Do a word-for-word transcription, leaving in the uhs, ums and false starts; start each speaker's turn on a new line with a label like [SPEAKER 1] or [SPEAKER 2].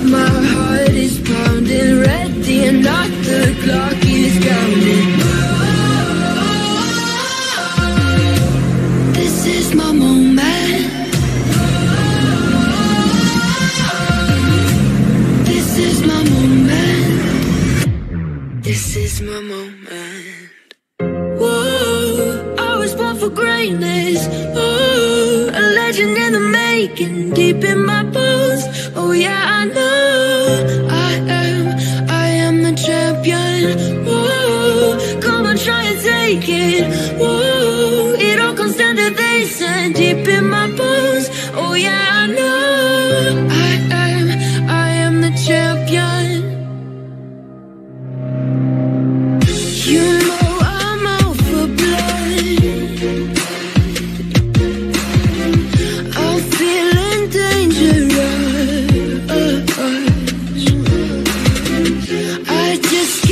[SPEAKER 1] my heart is pounding, ready or not, the clock is counting. This is my moment. This is my moment. This is my moment. Whoa, I was born for greatness. Oh, a legend in the making, deep in my bones. Oh yeah, I know I am, I am the champion. Whoa, come on, try and take it. Whoa, it all comes down to this and deep in my bones. Oh yeah, I know I am, I am the champion. You know I'm out for blood. I'm feeling dangerous. I just